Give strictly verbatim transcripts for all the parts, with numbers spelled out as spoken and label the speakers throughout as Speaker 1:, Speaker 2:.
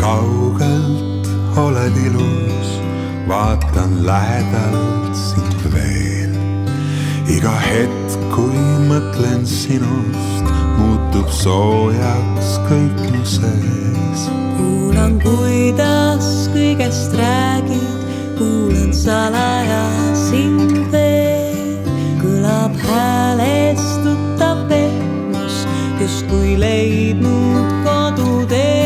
Speaker 1: kaugelt oled ilus, vaatan lähedalt sind veel. Iga hetk, kui mõtlen sinust, muutub soojaks kõik mu sees.
Speaker 2: Kuulan, kuidas kõigest räägid, kuulan salaja sind veel. Kõlab häälest tuttav pehmus, just kui leidnud kodutee.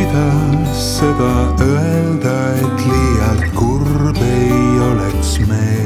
Speaker 1: Seda öelda, et liialt kurb ei oleks meil.